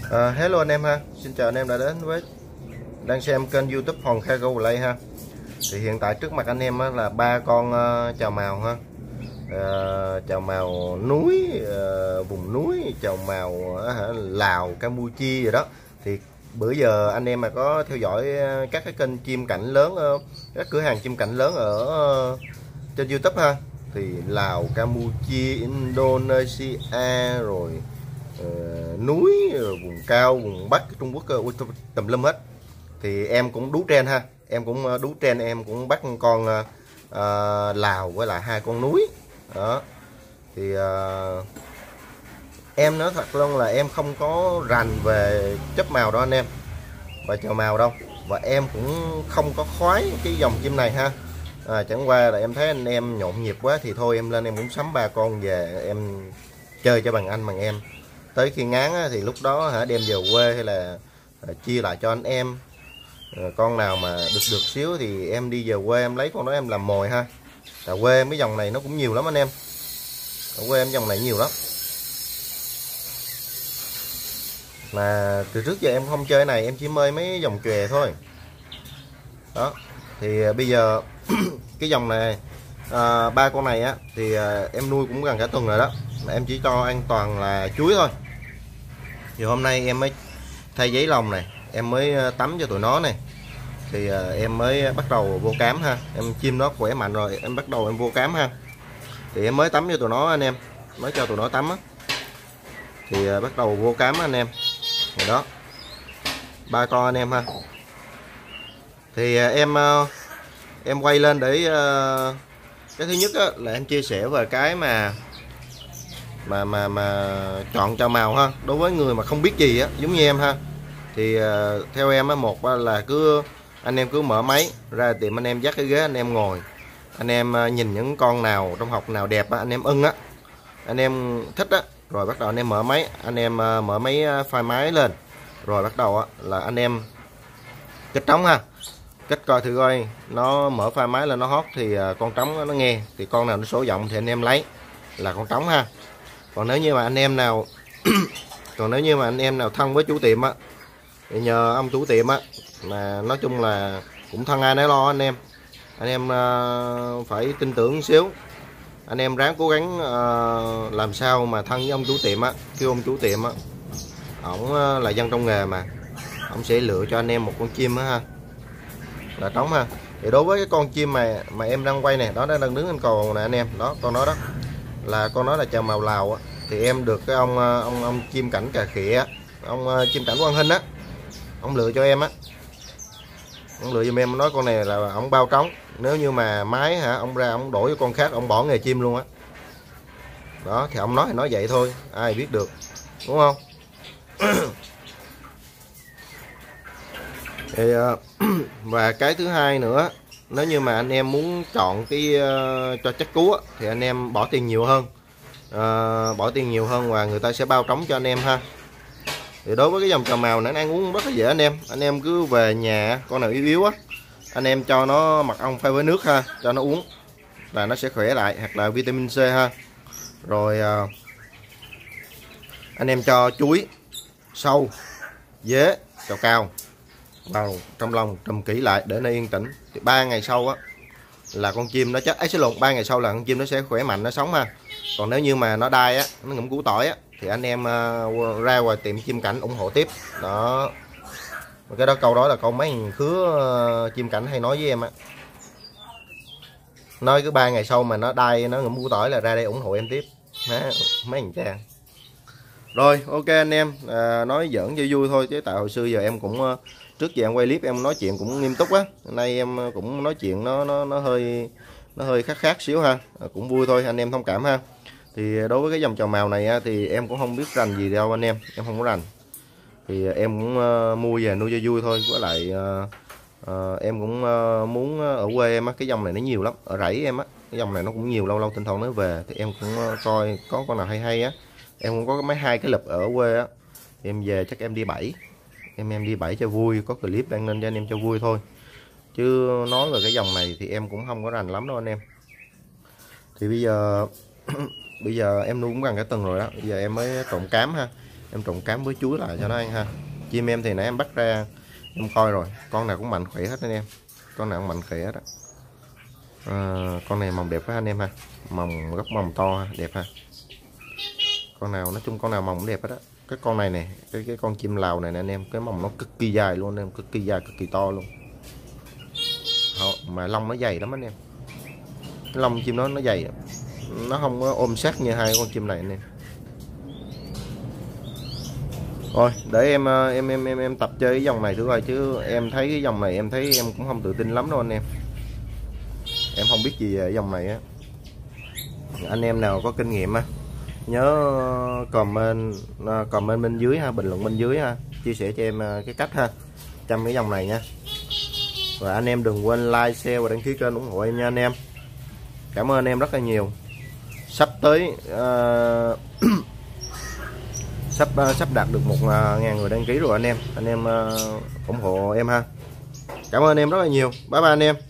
Hello anh em ha, xin chào anh em đã đến với đang xem kênh YouTube Hòn Cargo Play ha. Thì hiện tại trước mặt anh em là ba con chào mào ha, chào mào núi, vùng núi, chào mào Lào, Campuchia rồi đó. Thì bữa giờ anh em mà có theo dõi các cái kênh chim cảnh lớn, các cửa hàng chim cảnh lớn ở trên YouTube ha, thì Lào, Campuchia, Indonesia rồi núi rồi vùng cao, vùng Bắc Trung Quốc, tùm lum hết. Thì em cũng đú trend ha, em cũng đú trend, em cũng bắt con Lào với lại hai con núi đó. Thì em nói thật luôn là em không có rành về chớp màu đó anh em, và chào màu đâu, và em cũng không có khoái cái dòng chim này ha. Chẳng qua là em thấy anh em nhộn nhịp quá thì thôi em lên em cũng sắm ba con về em chơi cho bằng anh bằng em. Tới khi ngán thì lúc đó đem về quê hay là chia lại cho anh em. Con nào mà được xíu thì em đi về quê em lấy con đó em làm mồi ha. Tại quê mấy dòng này nó cũng nhiều lắm anh em, ở quê em dòng này nhiều lắm, mà từ trước giờ em không chơi này, em chỉ mê mấy dòng chòe thôi đó. Thì bây giờ cái dòng này ba con này thì em nuôi cũng gần cả tuần rồi đó, em chỉ cho an toàn là chuối thôi. Thì hôm nay em mới thay giấy lồng này, em mới tắm cho tụi nó này, thì em mới bắt đầu vô cám ha. Em chim nó khỏe mạnh rồi em bắt đầu em vô cám ha. Thì em mới tắm cho tụi nó anh em, mới cho tụi nó tắm thì bắt đầu vô cám anh em rồi đó, ba con anh em ha. Thì em quay lên để cái thứ nhất là em chia sẻ về cái mà chọn chào màu ha. Đối với người mà không biết gì giống như em ha, thì theo em một là anh em cứ mở máy ra tiệm, anh em dắt cái ghế anh em ngồi, anh em nhìn những con nào trong học nào đẹp anh em ưng anh em thích rồi bắt đầu anh em mở máy, anh em mở máy file máy lên, rồi bắt đầu là anh em kích trống ha, kích coi thử coi nó mở file máy lên nó hót thì con trống nó nghe, thì con nào nó số giọng thì anh em lấy là con trống ha. Còn nếu như mà anh em nào thân với chủ tiệm thì nhờ ông chủ tiệm mà nói chung là cũng thân ai nấy lo anh em phải tin tưởng một xíu, anh em ráng cố gắng làm sao mà thân với ông chủ tiệm khi ông chủ tiệm ổng là dân trong nghề mà ổng sẽ lựa cho anh em một con chim ha, là trống ha. Thì đối với cái con chim mà em đang quay này, đó nó đang đứng trên cầu nè anh em, đó con nó đó là con nó là chào màu Lào thì em được cái ông chim cảnh cà khịa, ông chim cảnh Quang Hinh ông lựa cho em ông lựa giùm em, nói con này là ông bao trống, nếu như mà máy ông ra ông đổi con khác ông bỏ nghề chim luôn đó. Thì ông nói vậy thôi, ai biết được đúng không. Thì và cái thứ hai nữa, nếu như mà anh em muốn chọn cái cho chắc cú thì anh em bỏ tiền nhiều hơn, và người ta sẽ bao trống cho anh em ha. Thì đối với cái dòng chào màu này ăn uống rất là dễ anh em cứ về nhà con nào yếu anh em cho nó mật ong pha với nước ha, cho nó uống là nó sẽ khỏe lại, hoặc là vitamin C ha. Rồi anh em cho chuối, sâu, dế, cào cao vào trong lòng trùm kỹ lại để nó yên tĩnh. Thì 3 ngày sau là con chim nó chết, xin lộn, 3 ngày sau là con chim nó sẽ khỏe mạnh, nó sống ha. Còn nếu như mà nó đai nó ngậm củ tỏi thì anh em ra ngoài tiệm chim cảnh ủng hộ tiếp đó. Cái đó câu đó là câu mấy thằng khứa chim cảnh hay nói với em nói cứ 3 ngày sau mà nó đai nó ngậm củ tỏi là ra đây ủng hộ em tiếp mấy thằng cha. Rồi ok anh em, nói giỡn cho vui thôi, chứ tại hồi xưa giờ em cũng trước giờ em quay clip em nói chuyện cũng nghiêm túc nay em cũng nói chuyện nó hơi khác xíu ha, cũng vui thôi, anh em thông cảm ha. Thì đối với cái dòng chào màu này thì em cũng không biết rành gì đâu anh em không có rành, thì em cũng mua về nuôi cho vui thôi. Với lại em cũng muốn ở quê em cái dòng này nó nhiều lắm, ở rẫy em cái dòng này nó cũng nhiều, lâu lâu thỉnh thoảng nó về thì em cũng coi có con nào hay em cũng có mấy hai cái lập ở quê em về chắc em đi bẫy, em đi bẫy cho vui, có clip đăng lên cho anh em cho vui thôi, chứ nói về cái dòng này thì em cũng không có rành lắm đâu anh em. Thì bây giờ em nuôi cũng gần cả tuần rồi đó, bây giờ em mới trộn cám ha. em trộn cám với chuối lại cho nó ăn ha. Chim em thì nãy em bắt ra em coi rồi, con nào cũng mạnh khỏe hết anh em, con nào cũng mạnh khỏe hết á. Con này mồng đẹp quá anh em ha, mồng gốc mồng to đẹp ha. Con nào nói chung con nào mồng cũng đẹp hết á. Cái con này nè, cái con chim Lào này nè anh em, cái mồng nó cực kỳ dài luôn anh em, cực kỳ dài, cực kỳ to luôn. Mà lông nó dày lắm anh em, cái lông chim nó dày, nó không có ôm sát như hai con chim này anh em. Rồi để em tập chơi cái dòng này thử coi, chứ em thấy cái dòng này em thấy em cũng không tự tin lắm đâu anh em. Em không biết gì về dòng này á. Anh em nào có kinh nghiệm á nhớ comment bên dưới ha, bình luận bên dưới ha, chia sẻ cho em cái cách ha chăm cái dòng này nha. Và anh em đừng quên like, share và đăng ký kênh ủng hộ em nha anh em. Cảm ơn anh em rất là nhiều. Sắp tới sắp đạt được 1.000 người đăng ký rồi anh em ủng hộ em ha. Cảm ơn anh em rất là nhiều. Bye bye anh em.